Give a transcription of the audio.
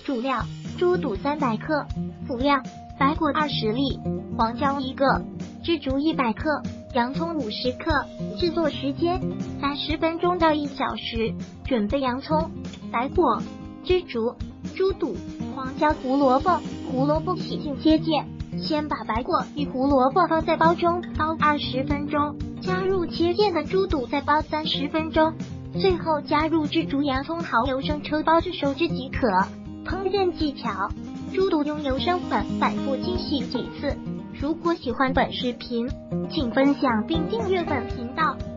主料：猪肚300克，辅料：白果20粒，黄姜1个，枝竹100克，洋葱50克。制作时间：30分钟到1小时。准备洋葱、白果、枝竹、猪肚、黄姜、胡萝卜。胡萝卜洗净切件，先把白果与胡萝卜放在煲中煲20分钟，加入切件的猪肚再煲30分钟，最后加入枝竹、洋葱、蚝油生抽煲至熟汁即可。烹饪技巧：猪肚用油生粉反复清洗几次。如果喜欢本视频，请分享并订阅本频道。